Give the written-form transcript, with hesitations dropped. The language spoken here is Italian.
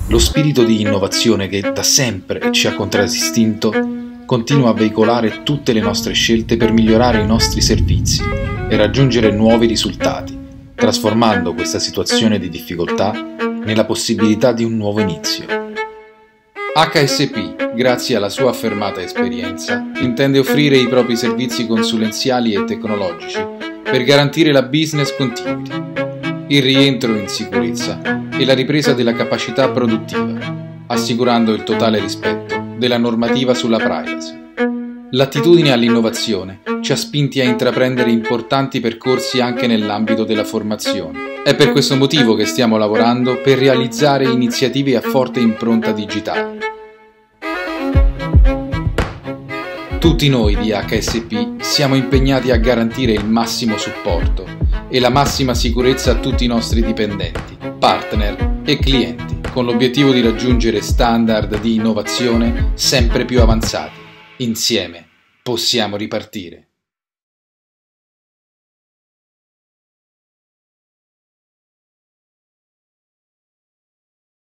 Lo spirito di innovazione che da sempre ci ha contraddistinto continua a veicolare tutte le nostre scelte per migliorare i nostri servizi e raggiungere nuovi risultati, trasformando questa situazione di difficoltà nella possibilità di un nuovo inizio. HSP, grazie alla sua affermata esperienza, intende offrire i propri servizi consulenziali e tecnologici per garantire la business continuity, il rientro in sicurezza e la ripresa della capacità produttiva, assicurando il totale rispetto della normativa sulla privacy. L'attitudine all'innovazione ci ha spinti a intraprendere importanti percorsi anche nell'ambito della formazione. È per questo motivo che stiamo lavorando per realizzare iniziative a forte impronta digitale. Tutti noi di HSP siamo impegnati a garantire il massimo supporto e la massima sicurezza a tutti i nostri dipendenti, partner e clienti, con l'obiettivo di raggiungere standard di innovazione sempre più avanzati. Insieme possiamo ripartire.